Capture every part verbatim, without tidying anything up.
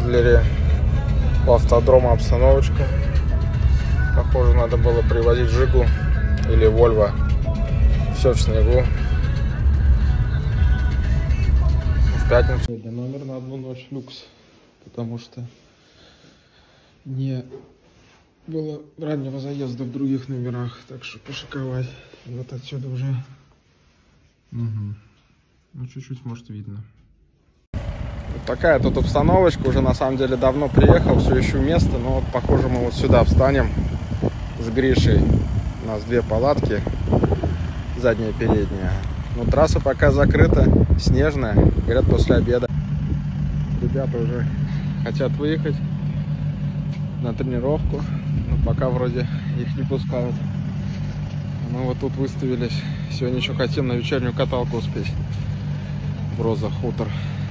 Адлере у автодрома обстановочка. Похоже, надо было привозить Жигу или Вольво. Все в снегу. В пятницу. Сегодня номер на одну ночь люкс, потому что не было раннего заезда в других номерах, так что пошиковать. И вот отсюда уже, угу. Ну чуть-чуть может видно. Вот такая тут обстановочка. Уже на самом деле давно приехал, все ищу место, но вот похоже мы вот сюда встанем с Гришей. У нас две палатки, задняя и передняя. Но трасса пока закрыта, снежная, говорят, после обеда. Ребята уже хотят выехать на тренировку, но пока вроде их не пускают. Мы вот тут выставились. Сегодня еще хотим на вечернюю каталку успеть. Броза хутор.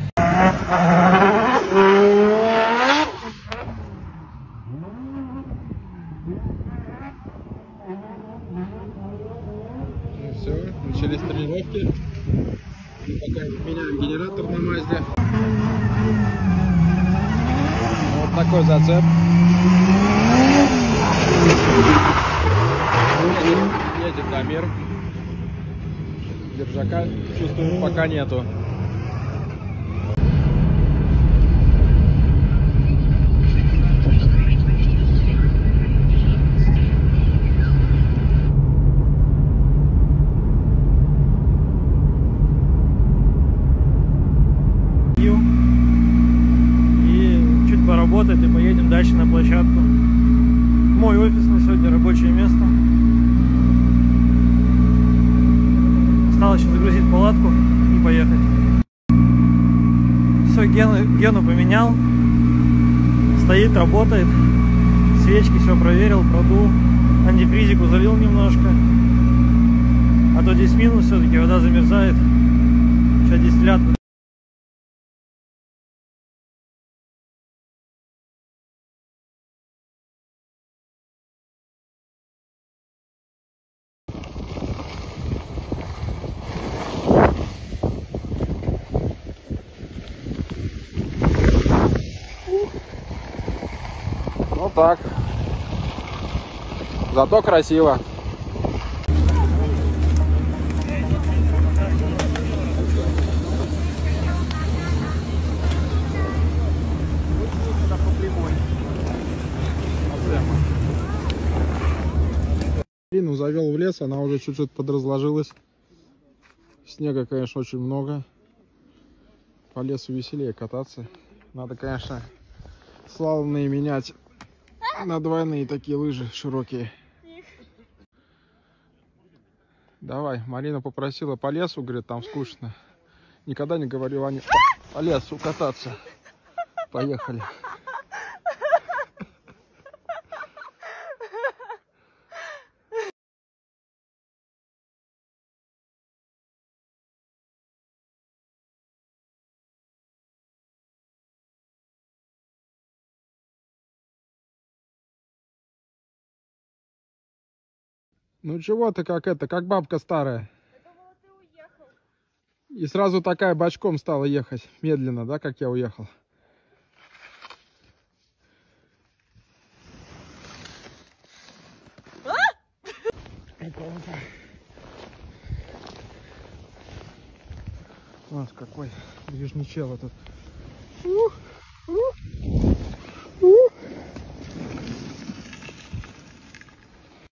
Ну все, начались тренировки. Пока меняем генератор на Мазде. Вот такой зацеп. Едет Дамир. Держака, чувствую, пока нету. И чуть поработать и поедем дальше на площадку. Мой офис на сегодня, рабочее место. Осталось еще загрузить палатку и поехать. Все, Гену, Гену поменял. Стоит, работает. Свечки все проверил, продул. Антифризику залил немножко. А то здесь минус все-таки, вода замерзает. Сейчас дистиллят. Ну так. Зато красиво. Марину завел в лес, она уже чуть-чуть подразложилась. Снега, конечно, очень много. По лесу веселее кататься. Надо, конечно, славные менять на двойные такие лыжи широкие. Давай, Марина попросила по лесу, говорит, там скучно. Никогда не говорила не по, по лесу кататься. Поехали. Ну чего ты как это, как бабка старая? Я думала, ты уехал. И сразу такая бочком стала ехать. Медленно, да, как я уехал? У нас какой движничел этот. Ух, ух.